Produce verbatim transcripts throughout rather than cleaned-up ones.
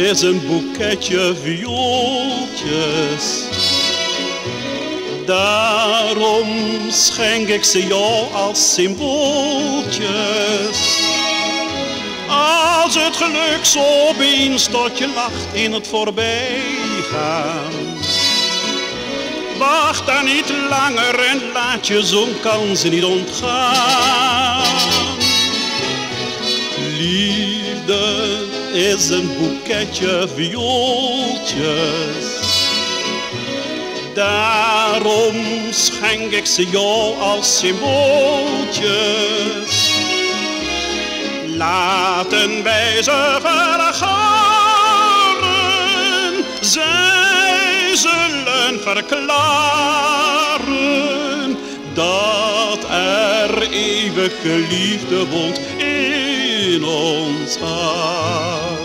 is een boeketje viooltjes. Daarom schenk ik ze jou als symbooltjes. Als het geluk zo opeens tot je lacht in het voorbijgaan, wacht dan niet langer en laat je zo'n kans niet ontgaan. Liefde is een boeketje viooltjes. Daarom schenk ik ze jou als symbooltjes. Laten wij ze vergaren, zij zullen verklaren dat er eeuwige liefde woont in ons hart.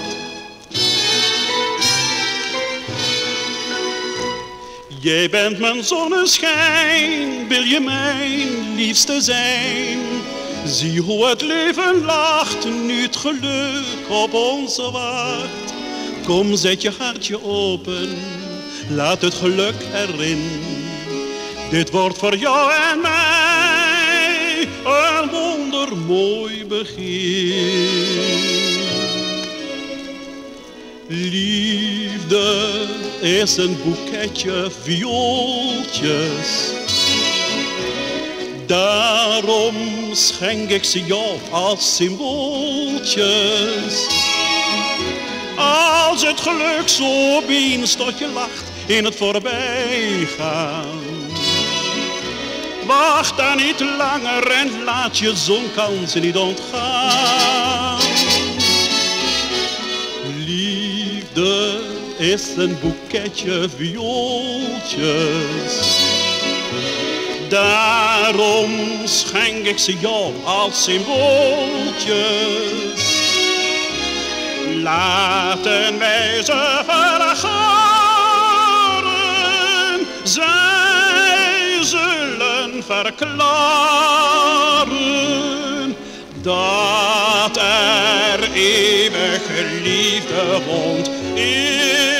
Jij bent mijn zonneschijn, wil je mijn liefste zijn? Zie hoe het leven lacht, nu het geluk op ons wacht. Kom, zet je hartje open, laat het geluk erin. Dit wordt voor jou en mij een wondermooi begin. Liefde is een boeketje viooltjes. Daarom schenk ik ze jou als symbooltjes. Als het geluk zo opeens tot je lacht in het voorbijgaan, wacht dan niet langer en laat je zo'n kans niet ontgaan. Liefde is een boeketje viooltjes. Daarom schenk ik ze jou als symbooltjes. Laten wij ze vergaren, zij zullen verklaren dat er eeuwige liefde woont in